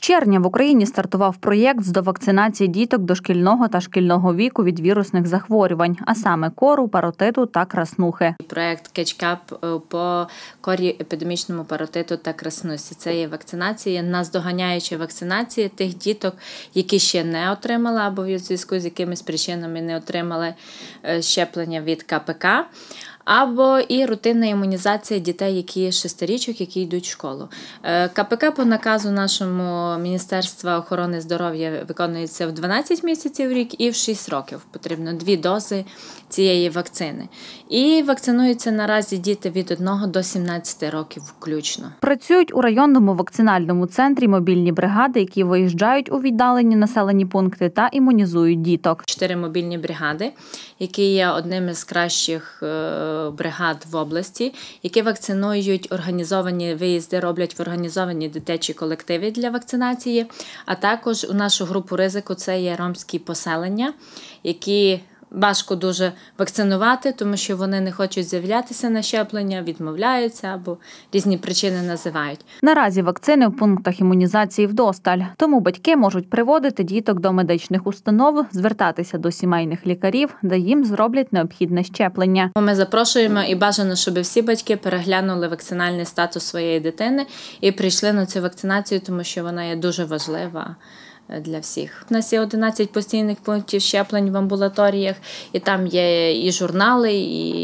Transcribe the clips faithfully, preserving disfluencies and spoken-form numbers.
червня в Україні стартував проєкт з довакцинації діток дошкільного та шкільного віку від вірусних захворювань, а саме кору, паротиту та краснухи. Проєкт «Кетчкап» по корі, епідемічному паротиту та краснусі. Це є вакцинація, наздоганяюча вакцинація тих діток, які ще не отримали або в зв'язку з якимись причинами не отримали щеплення від ка пе ка. Або і рутинна імунізація дітей, які шестирічок, які йдуть в школу. ка пе ка по наказу нашому Міністерства охорони здоров'я виконується в дванадцять місяців в рік і в шість років. Потрібно дві дози цієї вакцини. І вакцинуються наразі діти від одного до сімнадцяти років включно. Працюють у районному вакцинальному центрі мобільні бригади, які виїжджають у віддалені населені пункти та імунізують діток. Чотири мобільні бригади, які є одним із кращих бригад в області, які вакцинують, організовані виїзди роблять в організовані дитячі колективи для вакцинації, а також у нашу групу ризику це є ромські поселення, які важко дуже вакцинувати, тому що вони не хочуть з'являтися на щеплення, відмовляються або різні причини називають. Наразі вакцини в пунктах імунізації вдосталь, тому батьки можуть приводити діток до медичних установ, звертатися до сімейних лікарів, де їм зроблять необхідне щеплення. Ми запрошуємо і бажано, щоб всі батьки переглянули вакцинальний статус своєї дитини і прийшли на цю вакцинацію, тому що вона є дуже важлива для всіх. У нас є одинадцять постійних пунктів щеплень в амбулаторіях, і там є і журнали,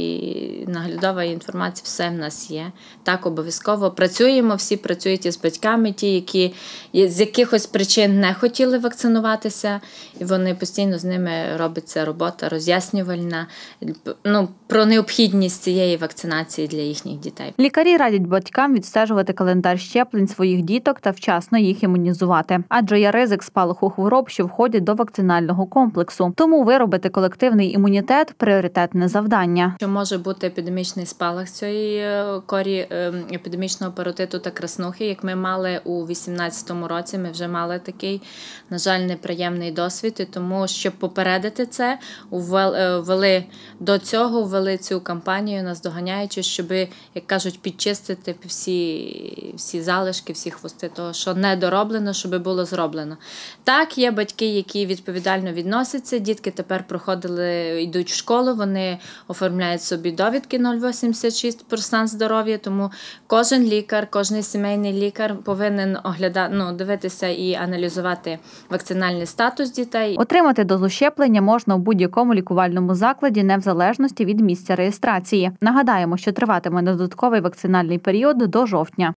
і наглядова інформація, все в нас є. Так, обов'язково працюємо, всі працюють із батьками, ті, які з якихось причин не хотіли вакцинуватися, і вони постійно з ними робиться робота роз'яснювальна, ну, про необхідність цієї вакцинації для їхніх дітей. Лікарі радять батькам відстежувати календар щеплень своїх діток та вчасно їх імунізувати, адже є ризик спалаху хвороб, що входять до вакцинального комплексу. Тому виробити колективний імунітет – пріоритетне завдання. Що може бути епідемічний спалах цієї корі, епідемічного паротиту та краснухи, як ми мали у вісімнадцятому році, ми вже мали такий, на жаль, неприємний досвід, і тому, щоб попередити це, ввели до цього, ввели цю кампанію наздоганяючи, щоб, як кажуть, підчистити всі, всі залишки, всі хвости того, що не дороблено, щоб було зроблено. Так, є батьки, які відповідально відносяться, дітки тепер проходили, йдуть в школу, вони оформляють собі довідки нуль вісімдесят шість про стан здоров'я, тому кожен лікар, кожен сімейний лікар повинен оглядати, ну, дивитися і аналізувати вакцинальний статус дітей. Отримати дозу щеплення можна у будь-якому лікувальному закладі, не в залежності від місця реєстрації. Нагадаємо, що триватиме додатковий вакцинальний період до жовтня.